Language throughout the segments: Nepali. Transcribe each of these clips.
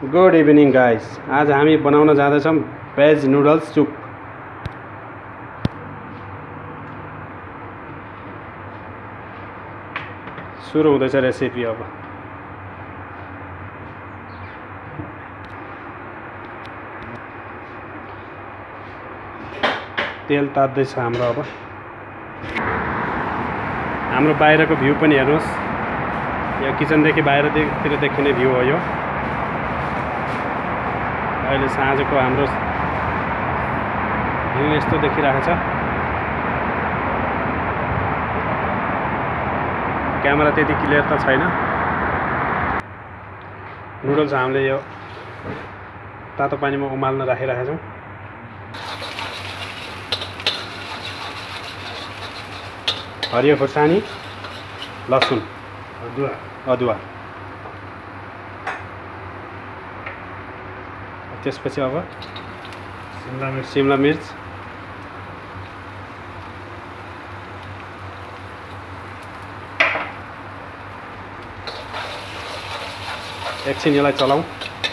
Good evening guys. आज हामी बनाउन जाँदैछौँ भेज नुडल्स सुप। सुरु हुँदैछ रेसिपी। अब तेल तात्दैछ हाम्रो। अब हाम्रो बाहिरको भ्यू पनि हेर्नुहोस्। यो किचनदेखि बाहिरतिर देखिने भ्यू हो। यो अहिले साँझको हाम्रो भ्यू यस्तो देखिरहेको छ। क्यामेरा त्यति क्लियर त छैन। नुडल्स हामीले यो तातो पानीमा उमाल्न राखिरहेका छौँ। हरियो खोर्सानी, लसुन, अदुवा। त्यसपछि अब सिमला मिर्च, एकछिन यसलाई चलाऊ।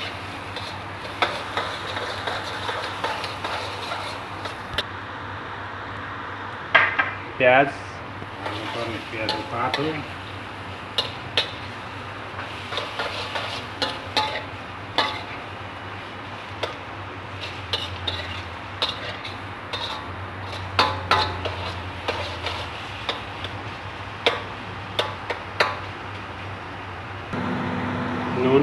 प्याज पात हो। नून,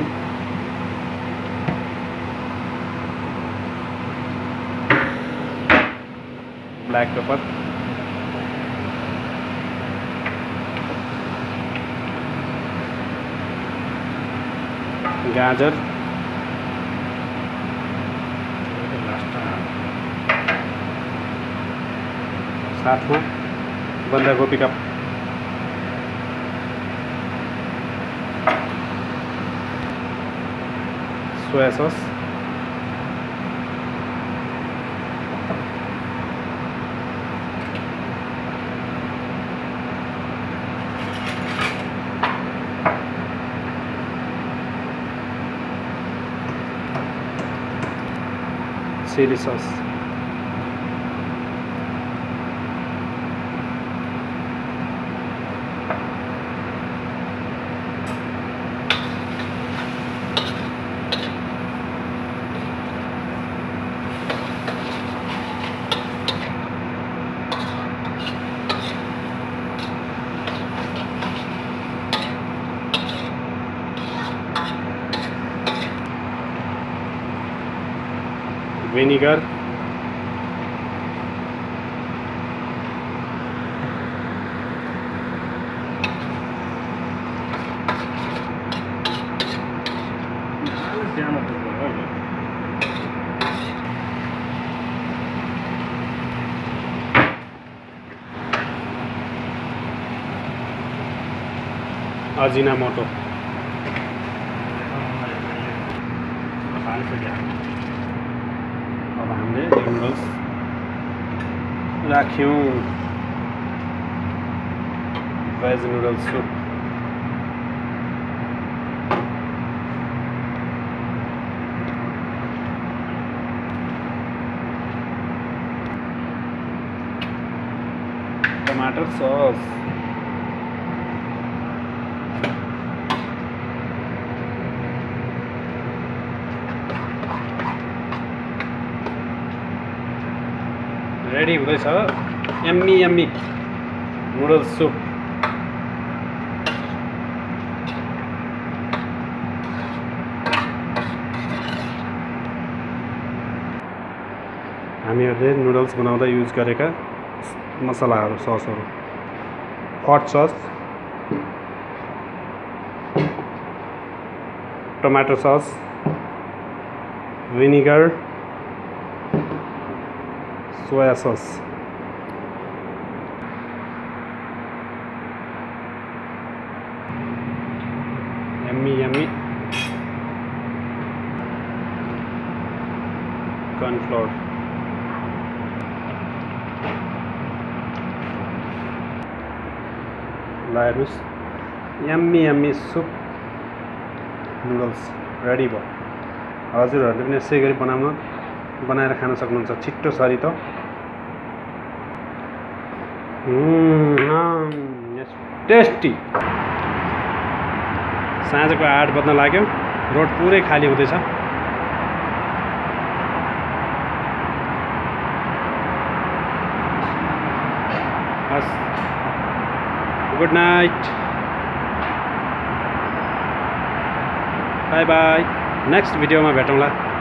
ब्लैक पेपर, गाजर, साथ में बंदा गोभी का soya sauce, chilli sauce, vinegar, Ajinomoto. अब हामीले नुडल्स राख्यौँ। Veg noodles soup. टमाटर सॉस, रेडी हुँदैछ यम्मी नुडल्स सुप। हामीहरूले नुडल्स बनाउँदा युज गरेका मसलाहरू, ससहरू: hot sauce, tomato sauce, vinegar, soya sauce. Yummy cornflour. Yummy soup noodles ready भयो। हजुरहरूले पनि यसै गरी बनाएर खान सक्नुहुन्छ छिट्टो सरी त टेस्टी। साँझको 8 बज्न लाग्यो, रोड पुरै खाली हुँदैछ। हस्, good night, bye bye, next भिडियोमा भेटौँला।